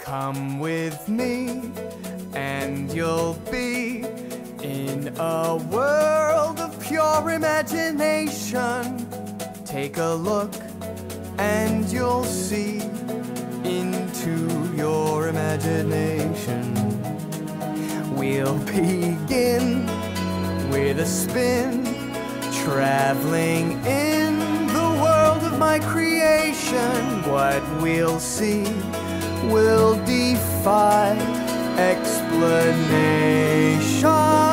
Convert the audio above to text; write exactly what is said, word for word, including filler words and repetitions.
Come with me and you'll be in a world of pure imagination. Take a look and you'll see into your imagination. We'll begin with a spin, traveling in the world of my creation. What we'll see will defy explanation.